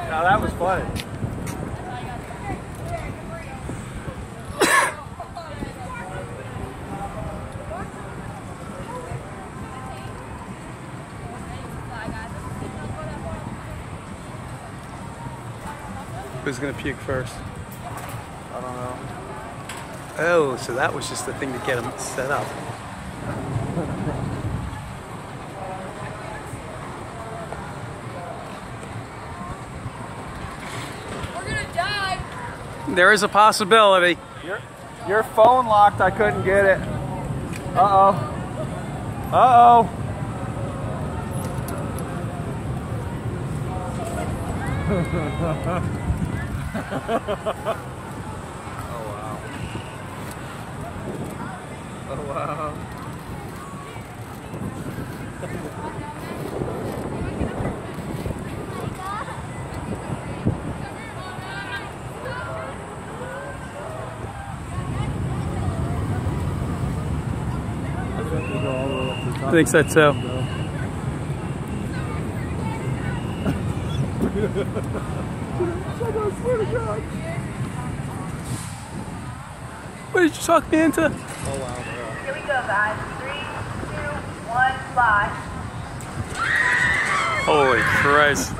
Now that was funny. Who's gonna puke first? I don't know. Oh, so that was just the thing to get him set up. We're gonna die. There is a possibility. Your phone locked. I couldn't get it. Uh-oh. Uh-oh. Oh wow. Oh wow. I think so too. What did you talk me into? Oh wow. Here we go, guys. 3, 2, 1, fly. Holy Christ.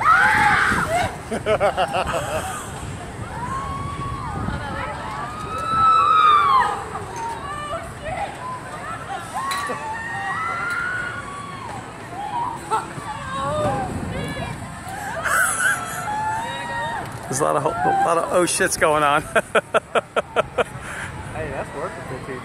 There's a lot of oh shit's going on. Hey, that's worth the $15.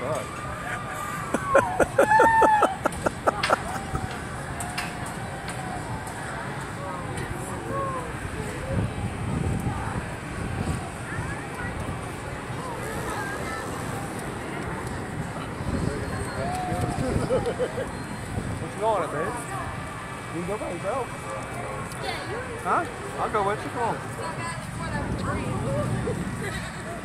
What you going at, babe? You can go by yourself. Huh? I'll go with you. Come on.